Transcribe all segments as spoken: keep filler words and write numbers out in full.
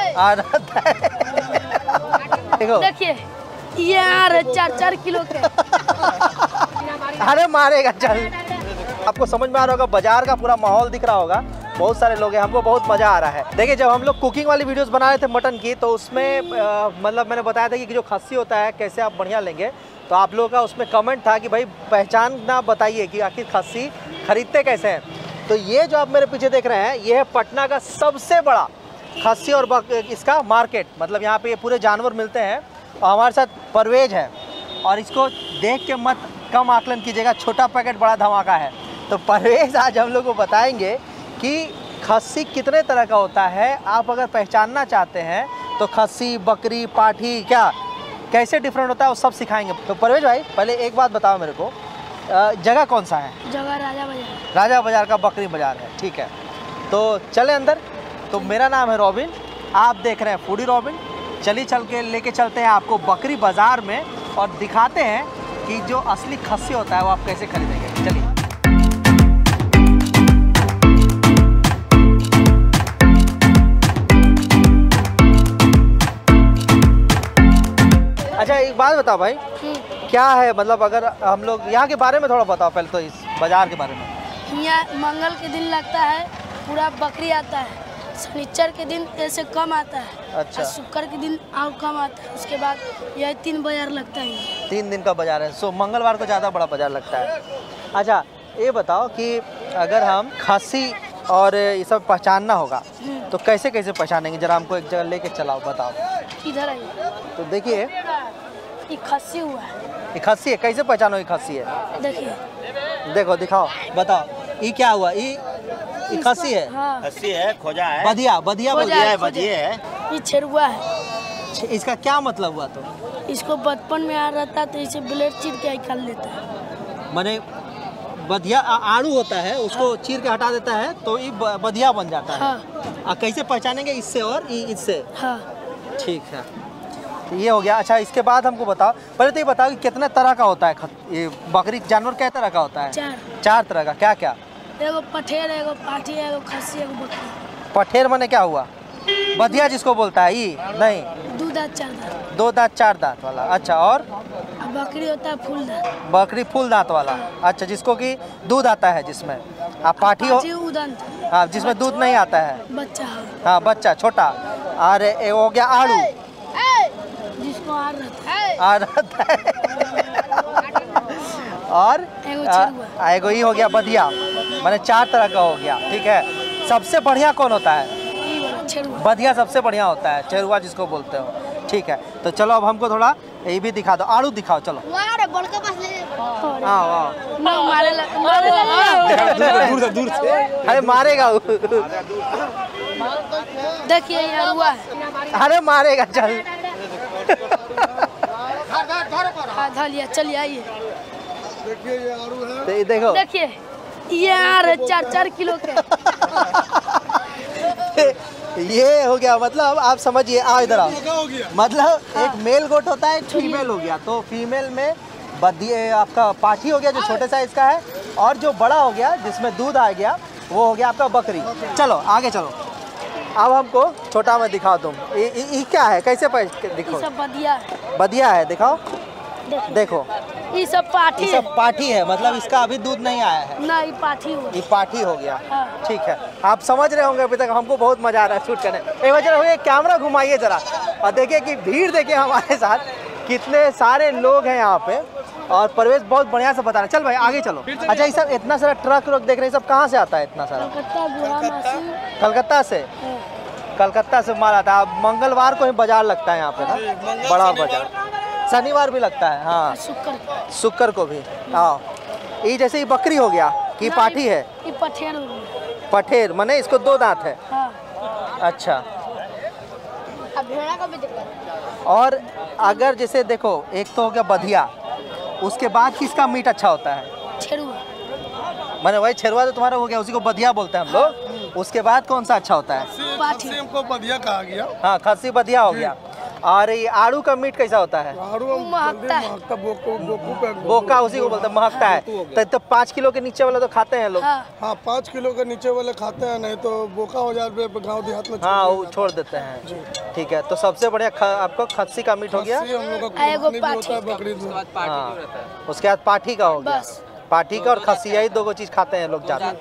आदत है। देखो देखिए ये यार चार चार किलो के। अरे मारेगा चल। आपको समझ में आ रहा होगा, बाजार का पूरा माहौल दिख रहा होगा, बहुत सारे लोग हैं, हमको बहुत मज़ा आ रहा है। देखिए जब हम लोग कुकिंग वाली वीडियोस बना रहे थे मटन की, तो उसमें मतलब मैंने बताया था कि जो खस्सी होता है कैसे आप बढ़िया लेंगे, तो आप लोगों का उसमें कमेंट था कि भाई पहचान ना बताइए कि आखिर खस्सी खरीदते कैसे हैं। तो ये जो आप मेरे पीछे देख रहे हैं, ये है पटना का सबसे बड़ा खस्सी और इसका मार्केट, मतलब यहाँ पे ये पूरे जानवर मिलते हैं। और हमारे साथ परवेज है, और इसको देख के मत कम आकलन कीजिएगा, छोटा पैकेट बड़ा धमाका है। तो परवेज आज हम लोग को बताएंगे कि खस्सी कितने तरह का होता है। आप अगर पहचानना चाहते हैं तो खस्सी, बकरी, पाठी क्या कैसे डिफरेंट होता है वो सब सिखाएंगे। तो परवेज भाई पहले एक बात बताओ मेरे को, जगह कौन सा है? जगह राजा बाजार। राजा बाजार का बकरी बाजार है, ठीक है। तो चले अंदर। तो मेरा नाम है रॉबिन, आप देख रहे हैं फूडी रॉबिन। चलिए चल के लेके चलते हैं आपको बकरी बाजार में और दिखाते हैं कि जो असली खस्सी होता है वो आप कैसे खरीदेंगे। चलिए। अच्छा एक बात बताओ भाई, क्या है मतलब अगर हम लोग यहाँ के बारे में थोड़ा बताओ पहले, तो इस बाजार के बारे में। यहाँ मंगल के दिन लगता है, पूरा बकरी आता है। शनिचर के दिन ऐसे कम आता है। अच्छा। शुक्र के दिन और कम आता है। उसके बाद यह तीन बाजार लगता है। तीन दिन का बाजार है। सो मंगलवार को ज़्यादा बड़ा बाजार लगता है। अच्छा ये बताओ कि अगर हम खस्सी और ये सब पहचानना होगा तो कैसे कैसे पहचानेंगे, जरा हमको एक जगह लेके चलाओ, बताओ। इधर आइए। तो देखिए ये खस्सी हुआ है। ये खस्सी है, कैसे पहचानो ये खस्सी है? देखिए, देखो दिखाओ, बताओ ये क्या हुआ? ये ये खस्सी है? हाँ। खस्सी है, खोजा है, बधिया बधिया खोजा बोलिए। है, बजिए है। ये छेरुआ है। इसका क्या मतलब हुआ? तो इसको बचपन में आ रहता तो इसे ब्लेड चीर के निकाल लेता है। माने बधिया आड़ू होता है, उसको चीर के हटा देता है तो ये बधिया बन जाता है। हाँ। आ, कैसे पहचानेंगे? इससे और इससे? हाँ। ठीक है, तो ये हो गया। अच्छा इसके बाद हमको बताओ, पहले तो ये बताओ कि कितने तरह का होता है ये बकरी जानवर, क्या तरह का होता है? चार चार तरह का। क्या क्या? एगो पठेर, एगो पाठी, एगो खस्सी, एगो बकरी। पठेर माने क्या हुआ? बधिया जिसको बोलता है ये? नहीं, दो दांत चार दांत। दो दांत चार दांत वाला। अच्छा, और बकरी होता है फूल दांत। बकरी फूल दांत वाला। अच्छा, जिसको कि दूध आता है जिसमें। आप पाठी हो? उदंत। हाँ, जिसमें दूध नहीं आता है। बच्चा। हाँ बच्चा छोटा। और ये हो गया आड़ू, जिसको आड़ रहता है। आड़ रहता है। और एगो एगो ये हो गया बधिया, माने चार तरह का हो गया। ठीक है, सबसे बढ़िया कौन होता है? बधिया सबसे बढ़िया होता है, चेरुआ जिसको बोलते हो। ठीक है, तो चलो अब हमको थोड़ा ये भी दिखा दो, आड़ू दिखाओ चलो। हाँ वाह, दूर दूर से, अरे मारेगा। देखिए ये अरुआ है। अरे मारेगा चल। लिया, चलिए आइए। देखिए ये आड़ू है, तो ये देखो, देखिए ये यार चार चार किलो के। ये हो गया, मतलब आप समझिए। आओ इधर आओ। मतलब एक मेल गोट होता है, एक फीमेल हो गया। तो फीमेल में बधिया आपका पाठी हो गया जो छोटे साइज का है, और जो बड़ा हो गया जिसमें दूध आ गया वो हो गया आपका बकरी। चलो आगे चलो, अब हमको छोटा में दिखाओ तुम। ये क्या है, कैसे दिखो? ये सब बधिया है। बधिया है, दिखाओ। देखो ये सब पाठी ये सब पाठी है, मतलब इसका अभी दूध नहीं आया है ना। ये पाठी हो ये पाठी हो गया। हाँ। ठीक है, आप समझ रहे होंगे अभी तक, हमको बहुत मजा आ रहा है शूट करने। एक बार जरा कैमरा घुमाइए जरा और देखिए कि भीड़ देखिए हमारे साथ कितने सारे लोग हैं यहाँ पे, और परवेज बहुत बढ़िया से बता रहे हैं। चल भाई आगे चलो। अच्छा ये सब इतना सारा ट्रक व्रक देख रहे हैं, सब कहाँ से आता है इतना सारा? कलकत्ता कलकत्ता से। कलकत्ता से माल आता है। मंगलवार को ही बाजार लगता है यहाँ पे ना, बड़ा बाजार। शनिवार भी लगता है। हाँ, शुक्र शुक्र को भी। हाँ, ये जैसे ये बकरी हो गया कि पाठी है? ये पठेर हो गया। पठेर माने इसको दो दांत है। हाँ। अच्छा, अब भेड़ा का भी दिक्कत। और अगर जैसे देखो, एक तो हो गया बधिया, उसके बाद किसका मीट अच्छा होता है? छेरुआ। माने वही छेरुआ तो तुम्हारा हो गया, उसी को बधिया बोलते हैं हम लोग। उसके बाद कौन सा अच्छा होता है? पाठी। हमको बधिया कहा गया। हाँ, खस्सी बधिया हो गया। और ये आड़ू का मीट कैसा होता है? आड़ू महकता है। महकता बोको बोको पे बोका उसी को बोलते हैं, महकता है। तो, तो पाँच किलो के नीचे वाला तो खाते हैं लोग। हाँ, हाँ पाँच किलो के नीचे वाले खाते हैं, नहीं तो बोका हो जाए गाँव देहात में छोड़ हाँ दिया वो जाता छोड़ देते हैं। ठीक है, तो सबसे बढ़िया ख, आपको खस्सी का मीट हो गया। है। हम लोग का एगो कुर्बानी भी होता है पाठी। बकरीद में। हाँ, उसके बाद पाठी का हो गया। बस। पाठी का और खस्सी, यही दो चीज खाते हैं लोग ज्यादा।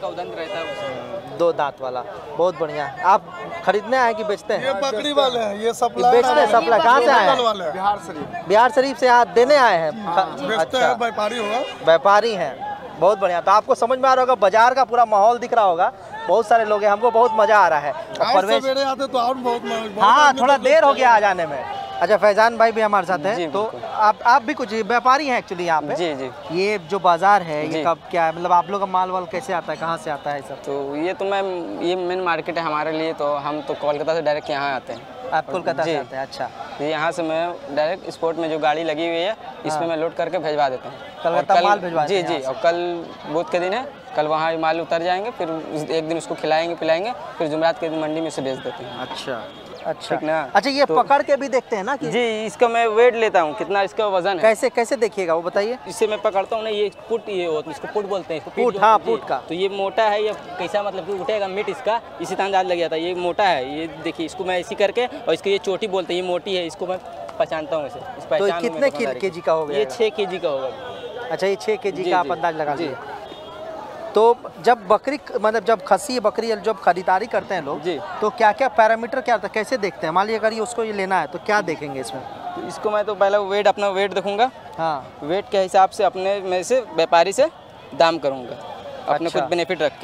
दो दांत वाला, बहुत बढ़िया। आप खरीदने आए कि बेचते ये हैं? बकरी वाले हैं, ये सप्लाई बेचते हैं, सप्लाई कहाँ से आए हैं? वाले हैं। बिहार शरीफ बिहार शरीफ से यहाँ देने आए हैं। बेचते अच्छा, हैं, व्यापारी होगा। व्यापारी हैं, बहुत बढ़िया। तो आपको समझ में आ रहा होगा, बाजार का पूरा माहौल दिख रहा होगा, बहुत सारे लोग हैं, हमको बहुत मजा आ रहा है। और आज परवेश, सवेरे आते तो और बहुत बहुत हाँ आदमी थोड़ा तो देर हो लोग- गया आ जाने में। अच्छा, फैजान भाई भी हमारे साथ हैं, तो आप आप भी कुछ व्यापारी हैं एक्चुअली यहाँ पे? जी जी। ये जो बाजार है ये जी। कब क्या है, मतलब आप लोग का माल वाल कैसे आता है, कहाँ से आता है सब? तो ये तो मैम ये मेन मार्केट है हमारे लिए, तो हम तो कोलकाता से डायरेक्ट यहाँ आते हैं। आप कोलकाता से जी। आते हैं? अच्छा, तो यहाँ से मैं डायरेक्ट स्पोर्ट में जो गाड़ी लगी हुई है इसमें मैं लोड करके भेजवा देता हूँ। कलकत्ता और कल- माल भिजवा जी देते हैं जी। यहाँ और कल बुध के दिन है, कल वहाँ माल उतर जाएंगे, फिर उस- एक दिन उसको खिलाएंगे पिलाएंगे, फिर जुमेरात के दिन मंडी में उसे बेच देते हैं। अच्छा अच्छा ठीक ना? अच्छा, ये तो- पकड़ के भी देखते हैं ना कि जी, इसका मैं वेट लेता हूँ, कितना इसका वजन है। कैसे कैसे देखिएगा वो बताइए। इससे मैं पकड़ता हूँ ना, ये पुट, ये होता है, इसको पुट बोलते हैं, इसको पीठ पुट, जो- हाँ, जी। पुट का। तो ये मोटा है, ये कैसा मतलब कि उठेगा मीट इसका, इसी तरह अंदाज लग जाता है। ये मोटा है, ये देखिए इसको मैं इसी करके, और इसको ये चोटी बोलते हैं, ये मोटी है, इसको मैं पहचानता हूँ इसे। इस तो पहचान ये हूँ कितने मैं दुकानदारी के जी का हो गया? ये छः के जी का होगा। अच्छा, ये छः के जी जी, का आप जी। अंदाज लगा जी। लीजिए। तो जब बकरी मतलब जब खस्सी बकरी जब खरीदारी करते हैं लोग, जी। तो क्या क्या पैरामीटर क्या होता है, कैसे देखते हैं? मान लीजिए अगर ये उसको ये लेना है तो क्या देखेंगे इसमें? तो इसको मैं तो पहले वेट, अपना वेट देखूंगा, हाँ, वेट के हिसाब से अपने में से व्यापारी से दाम करूँगा, अपने अच्छा। खुद बेनिफिट रख के।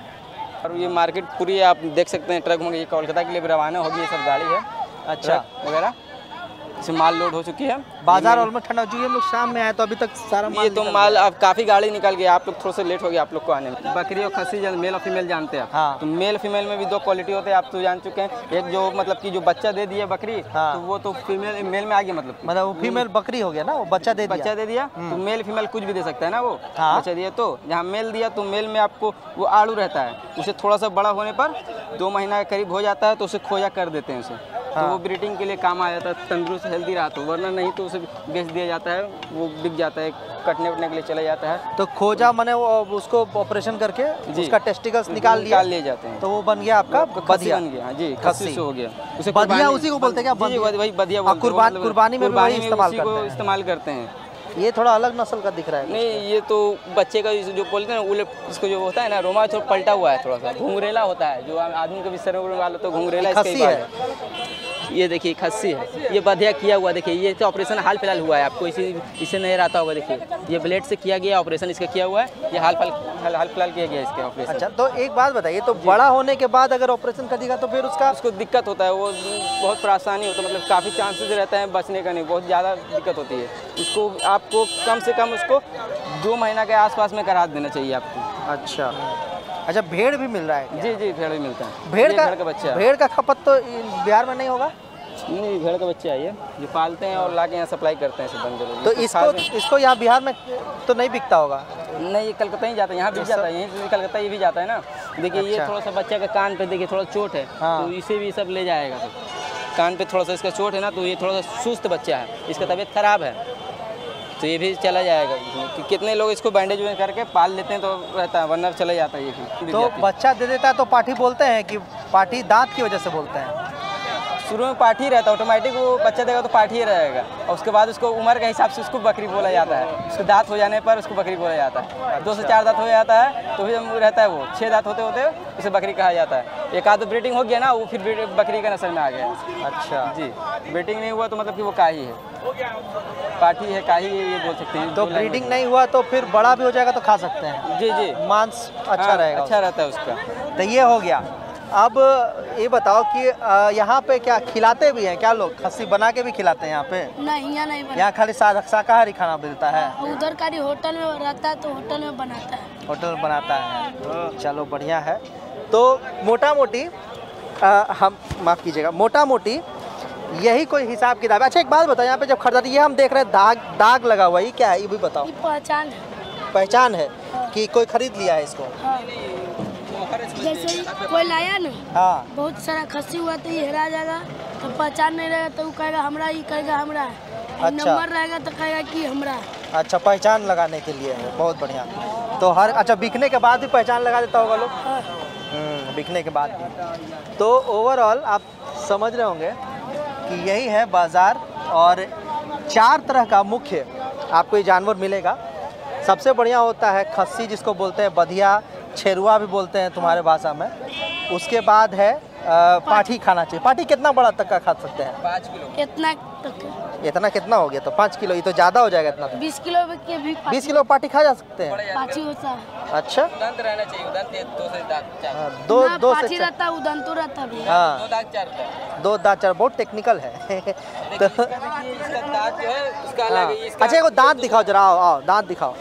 और ये मार्केट पूरी आप देख सकते हैं, ट्रक में ये कोलकाता के लिए भी रवाना होगी, ये सब गाड़ी है। अच्छा। ट्रक वगैरह इसमें माल लोड हो चुकी है। बाजार ऑलमोस्ट ठंडा हो चुकी है, हम लोग शाम में आए तो अभी तक सारा माल ये तो निकल माल गया। अब काफ़ी गाड़ी निकल गई, आप लोग थोड़ा सा लेट हो गया आप लोग को आने में। बकरी और खस्सी जब मेल और फीमेल जानते हैं, हाँ। तो मेल फीमेल में भी दो क्वालिटी होते हैं, आप तो जान चुके हैं। एक जो मतलब कि जो बच्चा दे दिया बकरी, हाँ। तो वो तो फीमेल मेल में आ गया, मतलब मतलब वो फीमेल बकरी हो गया ना, वो बच्चा दे दिया। बच्चा दे दिया तो मेल फीमेल कुछ भी दे सकता है ना वो। हाँ। बच्चा दिया तो जहाँ मेल दिया तो मेल में आपको वो आड़ू रहता है, उसे थोड़ा सा बड़ा होने पर दो महीना के करीब हो जाता है तो उसे खोजा कर देते हैं उसे। तो वो ब्रीडिंग के लिए काम आ जाता है, तंदुरुस्त हेल्दी रहा तो, वरना नहीं तो उसे बेच दिया जाता है, वो बिक जाता है, कटने उटने के लिए चला जाता है। तो खोजा मैंने वो उसको ऑपरेशन करके जी। उसका टेस्टिकल्स निकाल लिया, निकाल लिए जाते हैं, तो वो बन गया आपका खस्सी बधिया। बन गया। हाँ जी, खस्सी। खस्सी से हो गया। उसे बधिया कुर्बानी- उसी को बोलते हैं क्या? जी, बधिया? वही बधिया हाँ, बोलते हैं, कुर्बान- मतलब कुर्बानी में भी वही कुर्बानी इस्तेमाल उसी करते को हैं। इस्तेमाल करते हैं। ये थोड़ा अलग नस्ल का दिख रहा है। नहीं, ये तो बच्चे का जो बोलते हैं ना, उलट इसको जो होता है ना, रोमा थोड़ा पलटा हुआ है, थोड़ा सा घुंघरेला होता है, जो आदमी को भी सर वाला तो घुंघरेला इसका ही खस्सी बाल है। ये देखिए खस्सी है, ये बधिया किया हुआ, देखिए ये तो ऑपरेशन हाल फिलहाल हुआ है, आपको इसी इसे नहीं रहता होगा। देखिए ये ब्लेड से किया गया ऑपरेशन, इसका किया हुआ है, ये हाल हाल हाल फिलहाल किया गया इसके ऑपरेशन। अच्छा, तो एक बात बताइए, तो बड़ा होने के बाद अगर ऑपरेशन कर दिया तो फिर उसका उसको दिक्कत होता है, वो बहुत परेशानी होता है, मतलब काफ़ी चांसेस रहते हैं बचने का, नहीं बहुत ज़्यादा दिक्कत होती है। उसको आपको कम से कम उसको दो महीना के आसपास में करा देना चाहिए आपको। अच्छा अच्छा, भेड़ भी मिल रहा है क्या? जी जी, भेड़ भी मिलता है। भेड़ ये का भेड़ का बच्चा है। भेड़ का खपत तो बिहार में नहीं होगा? नहीं, भेड़ का बच्चा है ये, जो पालते हैं और लाके यहाँ सप्लाई करते हैं सब बंदे लोग। तो ये इसको खास है। इसको यहाँ बिहार में तो नहीं बिकता होगा? नहीं, ये कलकत्ता ही जाता है, यहाँ भी जाता है, यहीं से कलकत्ता ये भी जाता है ना। देखिए ये अच्छा। थोड़ा सा बच्चा का कान पे देखिए थोड़ा चोट है, हाँ। तो इसे भी सब ले जाएगा। तो कान पे थोड़ा सा इसका चोट है ना, तो ये थोड़ा सा सुस्त बच्चा है, इसका तबीयत खराब है, तो ये भी चला जाएगा। कि कितने लोग इसको बैंडेज में करके पाल लेते हैं तो रहता है, वरना चला जाता है ये भी। तो बच्चा दे देता है तो पाठी बोलते हैं कि पाठी दांत की वजह से बोलते हैं? शुरू में पाठी रहता है, ऑटोमेटिक वो बच्चा देगा तो पाठी ही रहेगा, और उसके बाद उसको उम्र के हिसाब से उसको बकरी बोला जाता है। उसको दांत हो जाने पर उसको बकरी बोला जाता है। दो से चार दांत हो जाता है तो फिर रहता है वो, छः दांत होते होते उसे बकरी कहा जाता है। एक आध ब्रीडिंग हो गया ना, वो फिर बकरी का नस्ल में आ गया। अच्छा जी, ब्रीडिंग नहीं हुआ तो मतलब कि वो काही है, पाठी है, काही है, ये बोल सकते हैं। तो ब्रीडिंग नहीं हुआ तो फिर बड़ा भी हो जाएगा तो खा सकते हैं? जी जी, मांस अच्छा हाँ, रहेगा? अच्छा रहता है उसका। तो ये हो गया। अब ये बताओ कि अ, यहाँ पे क्या खिलाते भी हैं क्या लोग? खस्सी बना के भी खिलाते हैं यहाँ पे? नहीं, यहाँ नहीं बना। यहाँ खाली सा- शाकाहारी खाना मिलता है? उधर का होटल में रहता है तो होटल में बनाता है। होटल में बनाता है, चलो बढ़िया है। तो मोटा मोटी हम माफ़ कीजिएगा, मोटा मोटी यही कोई हिसाब किताब है। अच्छा एक बात बताओ, यहाँ पे जब खरीदारी, ये हम देख रहे हैं दाग दाग लगा हुआ है, ये क्या है ये भी बताओ? ये पहचान है। पहचान है कि कोई खरीद लिया है इसको? हाँ। जैसे कोई लाया ना, हाँ बहुत सारा खस्सी हुआ तो ये हेरा जाएगा, तो पहचान नहीं रहेगा तो वो कहेगा हमरा, ही कहेगा हमरा। अच्छा। नंबर रहेगा तो कहेगा कि हमरा। अच्छा, पहचान लगाने के लिए है, बहुत बढ़िया। तो हर अच्छा बिकने के बाद भी पहचान लगा देता होगा लोग। हाँ। हम्म, बिकने के बाद भी। तो ओवरऑल आप समझ रहे होंगे कि यही है बाज़ार और चार तरह का मुख्य आपको ये जानवर मिलेगा। सबसे बढ़िया होता है खस्सी, जिसको बोलते हैं बधिया, छेरुआ भी बोलते हैं तुम्हारे भाषा में। उसके बाद है आ, पाठी खाना चाहिए। पाठी कितना बड़ा तक का खा सकते हैं? पाँच किलो। इतना तक। इतना कितना हो गया? तो पाँच किलो, ये तो ज़्यादा हो जाएगा इतना। बीस किलो के भी बीस किलो पाठी खा जा सकते हैं? पाँची होता है। अच्छा, उदंत रहना चाहिए, उदंत दो से चार। हाँ, दो ना दो पाँची से चार। रहता है, उदंतो रहता है भी। हाँ, दो दांत चार होता है। दो दांत चार, बहुत टेक्निकल है। तो इसका दांत जो है उसका अलग हाँ। है, इसका अच्छा, एगो दांत दिखाओ जरा, आओ आओ दांत दिखाओ,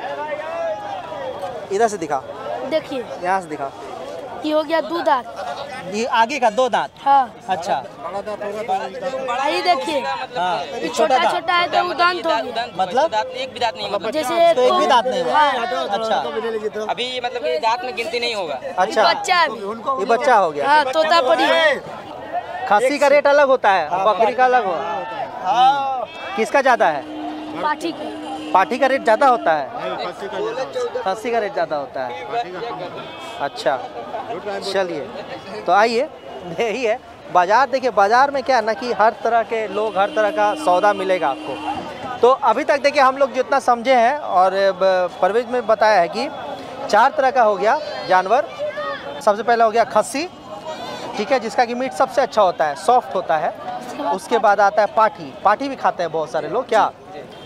इधर से दिखाओ, देखिए यहाँ से दिखाओ। ये हो गया दो दांत। ये आगे का दो दांत। हाँ। अच्छा, ये देखिए हाँ, ये छोटा छोटा है तो उदंत हो गया। मतलब दांत एक भी दांत नहीं होगा। जैसे तो एक भी दांत नहीं हुआ। हाँ। अच्छा अभी मतलब कि दांत में गिनती नहीं होगा। अच्छा, बच्चा है अभी। ये बच्चा हो गया। हाँ, तोता पड़ी है। खस्सी का रेट अलग होता है, बकरी का अलग हो। किसका ज़्यादा है? पाठी की। पाठी का रेट ज़्यादा होता है, खस्सी का रेट ज़्यादा होता है। अच्छा, चलिए तो आइए, यही है बाज़ार। देखिए बाज़ार में क्या है ना कि हर तरह के लोग, हर तरह का सौदा मिलेगा आपको। तो अभी तक देखिए हम लोग जितना समझे हैं, और परवेज में बताया है कि चार तरह का हो गया जानवर। सबसे पहला हो गया खस्सी, ठीक है, जिसका कि मीट सबसे अच्छा होता है, सॉफ्ट होता है। उसके बाद आता है पाठी। पाठी भी खाते हैं बहुत सारे लोग। क्या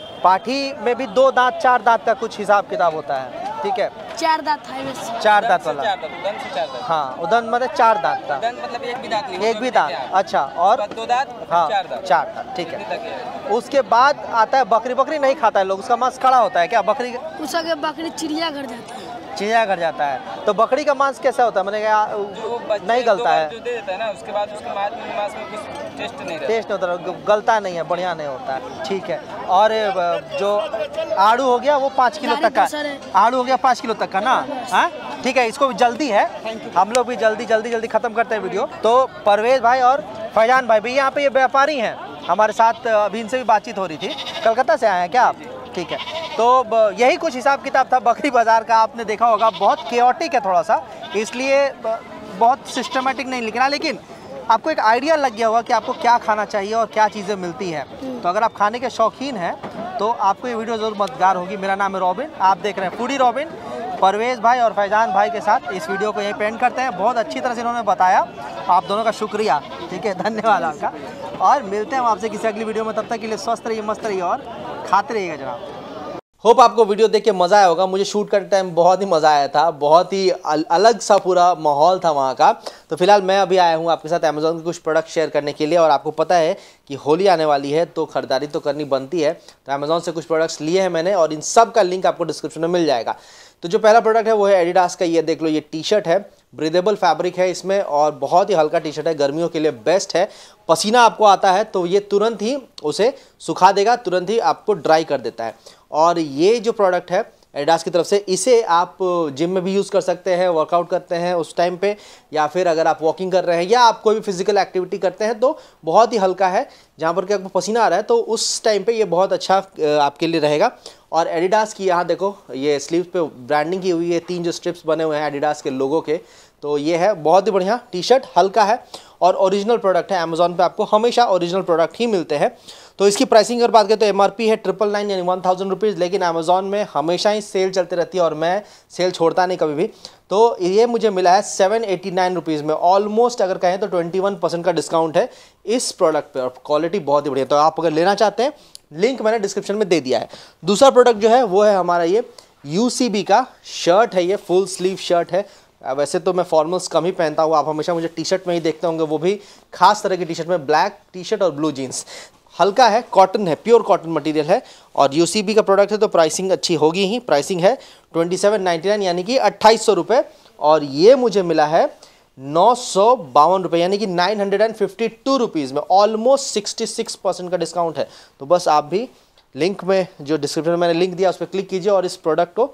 पाठी में भी दो दांत चार दांत का कुछ हिसाब किताब होता है, ठीक है? चार दांत है वैसे। चार दांत वाला। चार दांत, उदंत से चार दांत। हाँ, उदंत मतलब चार दांत का। उदंत मतलब एक भी दांत नहीं। एक भी दांत। अच्छा, और दो दांत, हाँ, चार दांत। चार दांत, ठीक है। तक है। उसके बाद आता है बकरी। बकरी नहीं खाता है लोग, उसका मांस खड़ा होता है क्या? बकरी उसका के बकरी चिड़ियाघर जाती है। चिड़ियाघर जाता है। तो बकरी का मांस कैसा होता है? मैंने कहा जो बच्चे नहीं दो गलता बार है, जो दे देता है ना, उसके बाद उसके मांस में मांस में कुछ टेस्ट नहीं रहता। टेस्ट नहीं होता, ग- गलता नहीं है, बढ़िया नहीं होता है, ठीक है। और ब- जो आड़ू हो गया वो पाँच किलो गाड़ी तक का। दूसरा है। आड़ू हो गया पाँच किलो तक का ना। हाँ, ठीक है, इसको भी जल्दी है, हम लोग भी जल्दी जल्दी जल्दी खत्म करते हैं वीडियो। तो परवेज भाई और फैजान भाई भी यहाँ पे ये व्यापारी हैं हमारे साथ, अभी इनसे भी बातचीत हो रही थी। कलकत्ता से आए हैं क्या आप? ठीक है। तो ब- यही कुछ हिसाब किताब था बकरी बाज़ार का। आपने देखा होगा बहुत केओटिक है थोड़ा सा, इसलिए ब- बहुत सिस्टमेटिक नहीं लिखना, लेकिन आपको एक आइडिया लग गया होगा कि आपको क्या खाना चाहिए और क्या चीज़ें मिलती हैं। तो अगर आप खाने के शौकीन हैं तो आपको ये वीडियो ज़रूर मददगार होगी। मेरा नाम है रॉबिन, आप देख रहे हैं फूडी रॉबिन। परवेज भाई और फैजान भाई के साथ इस वीडियो को यहीं पे एंड करते हैं। बहुत अच्छी तरह से इन्होंने बताया, आप दोनों का शुक्रिया, ठीक है, धन्यवाद आपका। और मिलते हैं हम आपसे किसी अगली वीडियो में, तब तक के लिए स्वस्थ रहिए, मस्त रहिए और खाते रहिएगा जनाब। होप आपको वीडियो देख के मज़ा आया होगा। मुझे शूट करते टाइम बहुत ही मज़ा आया था, बहुत ही अल अलग सा पूरा माहौल था वहाँ का। तो फिलहाल मैं अभी आया हूँ आपके साथ अमेज़ॉन के कुछ प्रोडक्ट शेयर करने के लिए, और आपको पता है कि होली आने वाली है तो ख़रीदारी तो करनी बनती है। तो अमेज़ॉन से कुछ प्रोडक्ट्स लिए हैं मैंने, और इन सब का लिंक आपको डिस्क्रिप्शन में मिल जाएगा। तो जो पहला प्रोडक्ट है वो है एडिडास का, ये देख लो, ये टी शर्ट है, ब्रीदेबल फैब्रिक है इसमें, और बहुत ही हल्का टी शर्ट है, गर्मियों के लिए बेस्ट है। पसीना आपको आता है तो ये तुरंत ही उसे सुखा देगा, तुरंत ही आपको ड्राई कर देता है। और ये जो प्रोडक्ट है एडिडास की तरफ से, इसे आप जिम में भी यूज़ कर सकते हैं, वर्कआउट करते हैं उस टाइम पे, या फिर अगर आप वॉकिंग कर रहे हैं या आप कोई भी फिजिकल एक्टिविटी करते हैं तो बहुत ही हल्का है, जहाँ पर कि आपको पसीना आ रहा है तो उस टाइम पे ये बहुत अच्छा आपके लिए रहेगा। और एडिडास की यहाँ देखो, ये स्लीव्स पे ब्रांडिंग की हुई है, तीन जो स्ट्रिप्स बने हुए हैं एडिडास के लोगो के। तो ये है बहुत ही बढ़िया टी शर्ट, हल्का है और ओरिजिनल प्रोडक्ट है। अमेज़ॉन पे आपको हमेशा ओरिजिनल प्रोडक्ट ही मिलते हैं। तो इसकी प्राइसिंग अगर बात करें तो एमआरपी है ट्रिपल नाइन यानी वन थाउजेंड रुपीज़, लेकिन अमेज़ॉन में हमेशा ही सेल चलती रहती है और मैं सेल छोड़ता नहीं कभी भी। तो ये मुझे मिला है सेवन एटी नाइन रुपीज़ में, ऑलमोस्ट अगर कहें तो ट्वेंटी वन परसेंट का डिस्काउंट है इस प्रोडक्ट पे, और क्वालिटी बहुत ही बढ़िया। तो आप अगर लेना चाहते हैं, लिंक मैंने डिस्क्रिप्शन में दे दिया है। दूसरा प्रोडक्ट जो है वो है हमारा ये यूसीबी का शर्ट है, ये फुल स्लीव शर्ट है। वैसे तो मैं फॉर्मल्स कम ही पहनता हूँ, आप हमेशा मुझे टी शर्ट में ही देखते होंगे, वो भी खास तरह की टी शर्ट में, ब्लैक टी शर्ट और ब्लू जीन्स। हल्का है, कॉटन है, प्योर कॉटन मटेरियल है, और यूसीबी का प्रोडक्ट है तो प्राइसिंग अच्छी होगी ही। प्राइसिंग है ट्वेंटी सेवन नाइन्टी नाइन यानी कि अट्ठाईस सौ रुपये, और ये मुझे मिला है नौ सौ बावन रुपये यानी कि nine hundred and fifty two rupees में, ऑलमोस्ट सिक्सटी सिक्स परसेंट का डिस्काउंट है। तो बस आप भी लिंक में, जो डिस्क्रिप्शन में मैंने लिंक दिया उस पर क्लिक कीजिए और इस प्रोडक्ट को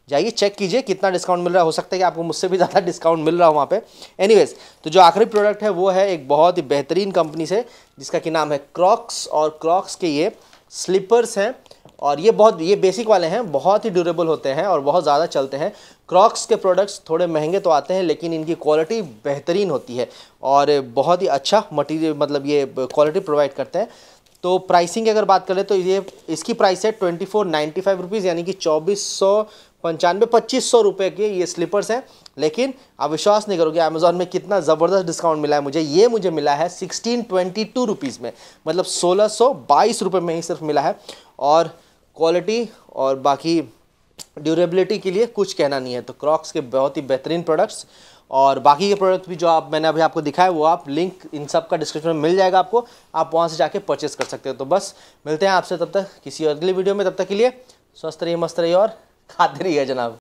जाइए चेक कीजिए कितना डिस्काउंट मिल रहा है, हो सकता है कि आपको मुझसे भी ज़्यादा डिस्काउंट मिल रहा हो वहाँ पे। एनीवेज, तो जो आखिरी प्रोडक्ट है वो है एक बहुत ही बेहतरीन कंपनी से जिसका कि नाम है क्रॉक्स, और क्रॉक्स के ये स्लीपर्स हैं और ये बहुत ये बेसिक वाले हैं, बहुत ही ड्यूरेबल होते हैं और बहुत ज़्यादा चलते हैं। क्रॉक्स के प्रोडक्ट्स थोड़े महंगे तो आते हैं लेकिन इनकी क्वालिटी बेहतरीन होती है और बहुत ही अच्छा मटेरियल मतलब ये क्वालिटी प्रोवाइड करते हैं। तो प्राइसिंग की अगर बात करें तो ये इसकी प्राइस है twenty four ninety five rupees, यानी कि चौबीस सौ पंचानवे पच्चीस सौ रुपये के ये स्लीपर्स हैं। लेकिन आप विश्वास नहीं करोगे अमेज़ॉन में कितना ज़बरदस्त डिस्काउंट मिला है मुझे। ये मुझे मिला है सिक्सटीन ट्वेंटी टू रुपीज़ में, मतलब सोलह सौ बाईस रुपये में ही सिर्फ मिला है। और क्वालिटी और बाकी ड्यूरेबिलिटी के लिए कुछ कहना नहीं है। तो क्रॉक्स के बहुत ही बेहतरीन प्रोडक्ट्स और बाकी के प्रोडक्ट भी जो आप मैंने अभी आपको दिखाया वो आप लिंक इन सब का डिस्क्रिप्शन में मिल जाएगा आपको, आप वहाँ से जाके परचेस कर सकते हो। तो बस मिलते हैं आपसे तब तक किसी अगली वीडियो में, तब तक के लिए स्वस्थ रहिए, मस्त रहिए और खाते रहिए जनाब।